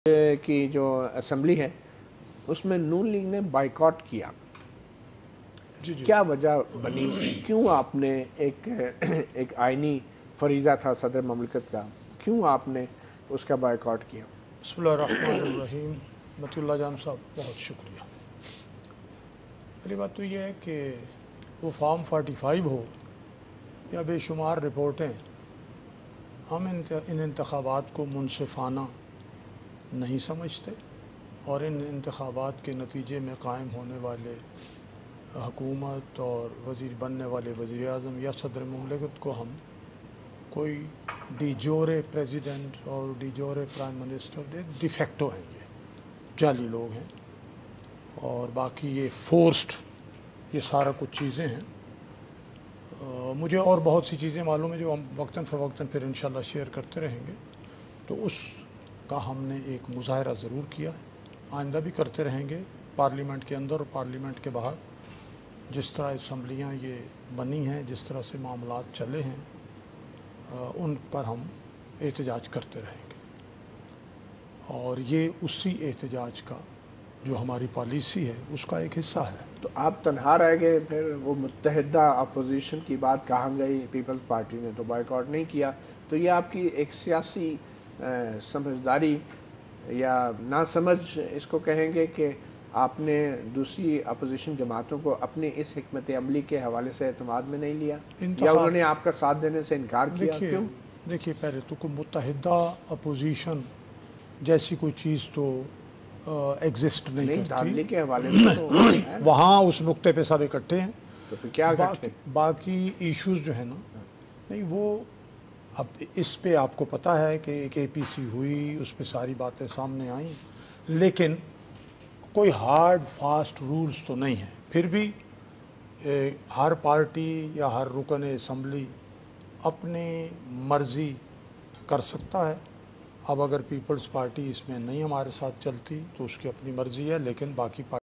کی جو اسمبلی ہے اس میں نون لیگ نے بائیکاٹ کیا. کیا وجہ بنی؟ کیوں آپ نے ایک آئینی فریضہ تھا صدر مملکت کا، کیوں آپ نے اس کا بائیکاٹ کیا؟ بسم اللہ الرحمن الرحیم. متی اللہ جان صاحب بہت شکریہ. پہلی بات تو یہ ہے کہ وہ فارم 45 ہو یا بے شمار رپورٹیں، ہم ان انتخابات کو منصفانہ نہیں سمجھتے، اور ان انتخابات کے نتیجے میں قائم ہونے والے حکومت اور وزیر بننے والے وزیر اعظم یا صدر مملکت کو ہم کوئی ڈی جورے پریزیڈنٹ اور de jure prime minister de facto ہیں، یہ جعلی لوگ ہیں، اور باقی یہ فورسڈ، یہ سارا کچھ چیزیں ہیں. مجھے اور بہت سی چیزیں معلوم ہیں جو ہم وقتاً فوقتاً پھر انشاءاللہ شیئر کرتے رہیں گے. تو اس کا ہم نے ایک مظاہرہ ضرور کیا ہے، آئندہ بھی کرتے رہیں گے، پارلیمنٹ کے اندر اور پارلیمنٹ کے باہر. جس طرح اسمبلیاں یہ بنی ہیں، جس طرح سے معاملات چلے ہیں، ان پر ہم احتجاج کرتے رہیں گے، اور یہ اسی احتجاج کا جو ہماری پالیسی ہے اس کا ایک حصہ ہے. تو آپ تنہا رہ گئے، پھر وہ متحدہ اپوزیشن کی بات کہاں گئی؟ پیپلز پارٹی نے تو بائیکاٹ نہیں کیا. تو یہ آپ کی ایک سیاسی سمجھداری یا ناسمجھ اس کو کہیں گے کہ آپ نے دوسری اپوزیشن جماعتوں کو اپنی اس حکمت عملی کے حوالے سے اعتماد میں نہیں لیا، یا انہوں نے آپ کا ساتھ دینے سے انکار کیا؟ کیوں؟ دیکھیے پہلے تو کوئی متحدہ اپوزیشن جیسی کوئی چیز تو ایگزسٹ نہیں کرتی. دھاندلی کے حوالے سے تو وہاں اس نقطے پہ سب اکٹھے ہیں. تو پھر کیا اکٹھے؟ باقی ایشوز جو ہیں نا، نہیں وہ اب اس پہ آپ کو پتہ ہے کہ ایک اے پی سی ہوئی، اس پہ ساری باتیں سامنے آئیں، لیکن کوئی ہارڈ فاسٹ رولز تو نہیں ہیں. پھر بھی ہر پارٹی یا ہر رکن اسمبلی اپنی مرضی کر سکتا ہے. اب اگر پیپلز پارٹی اس میں نہیں ہمارے ساتھ چلتی تو اس کی اپنی مرضی ہے، لیکن باقی